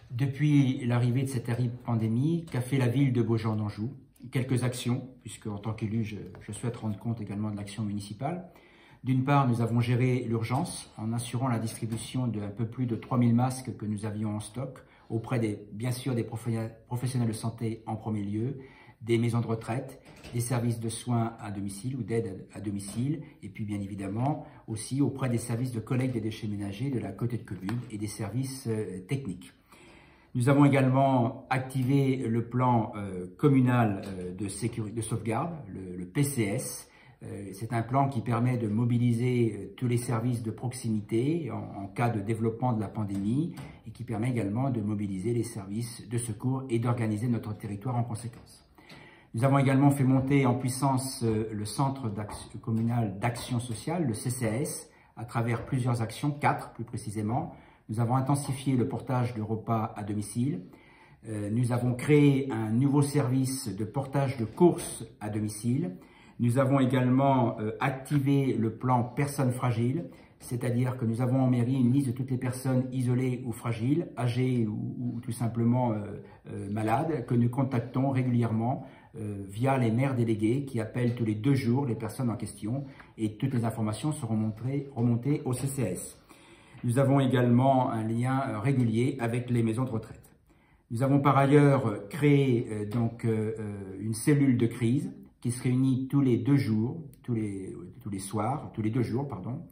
Depuis l'arrivée de cette terrible pandémie, qu'a fait la ville de Beaujon d'Anjou? Quelques actions, puisque en tant qu'élu, je souhaite rendre compte également de l'action municipale. D'une part, nous avons géré l'urgence en assurant la distribution d'un peu plus de 3000 masques que nous avions en stock auprès bien sûr des professionnels de santé en premier lieu, des maisons de retraite, des services de soins à domicile ou d'aide à domicile, et puis bien évidemment aussi auprès des services de collecte des déchets ménagers de la communauté de communes et des services techniques. Nous avons également activé le plan communal de sauvegarde, le PCS. C'est un plan qui permet de mobiliser tous les services de proximité en cas de développement de la pandémie et qui permet également de mobiliser les services de secours et d'organiser notre territoire en conséquence. Nous avons également fait monter en puissance le Centre communal d'action sociale, le CCAS, à travers plusieurs actions, 4 plus précisément. Nous avons intensifié le portage de repas à domicile. Nous avons créé un nouveau service de portage de courses à domicile. Nous avons également activé le plan personnes fragiles, c'est-à-dire que nous avons en mairie une liste de toutes les personnes isolées ou fragiles, âgées ou tout simplement malades, que nous contactons régulièrement via les maires délégués qui appellent tous les 2 jours les personnes en question et toutes les informations seront remontées au CCAS. Nous avons également un lien régulier avec les maisons de retraite. Nous avons par ailleurs créé une cellule de crise qui se réunit tous les 2 jours, tous les 2 jours,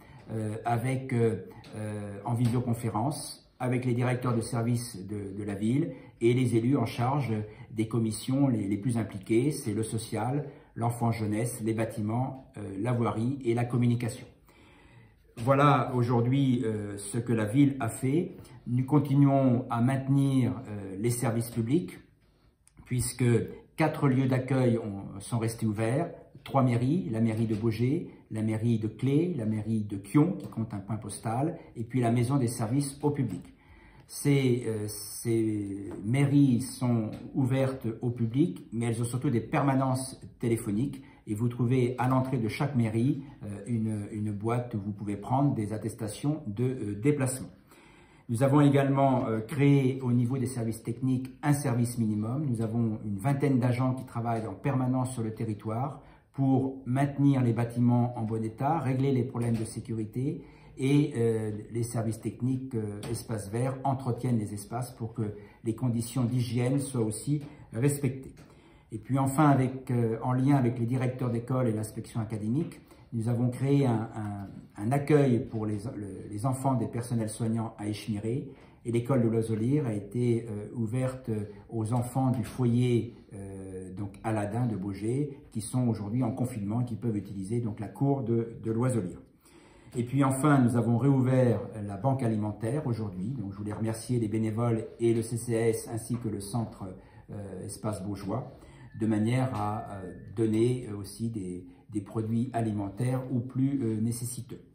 en visioconférence avec les directeurs de services de la ville et les élus en charge des commissions les plus impliquées, c'est le social, l'enfance jeunesse, les bâtiments, la voirie et la communication. Voilà aujourd'hui ce que la ville a fait. Nous continuons à maintenir les services publics puisque 4 lieux d'accueil sont restés ouverts, 3 mairies, la mairie de Baugé, la mairie de Clé, la mairie de Kion qui compte un point postal et puis la maison des services au public. Ces mairies sont ouvertes au public, mais elles ont surtout des permanences téléphoniques et vous trouvez à l'entrée de chaque mairie une boîte où vous pouvez prendre des attestations de déplacement. Nous avons également créé au niveau des services techniques un service minimum. Nous avons une vingtaine d'agents qui travaillent en permanence sur le territoire pour maintenir les bâtiments en bon état, régler les problèmes de sécurité et les services techniques espaces verts entretiennent les espaces pour que les conditions d'hygiène soient aussi respectées. Et puis enfin, en lien avec les directeurs d'école et l'inspection académique, nous avons créé un accueil pour les enfants des personnels soignants à Échemiré et l'école de Loiselier a été ouverte aux enfants du foyer Aladin de Baugé qui sont aujourd'hui en confinement et qui peuvent utiliser la cour de Loiselier. Et puis enfin, nous avons réouvert la banque alimentaire aujourd'hui. Donc je voulais remercier les bénévoles et le CCAS ainsi que le centre Espace Baugeois de manière à donner aussi des produits alimentaires aux plus nécessiteux.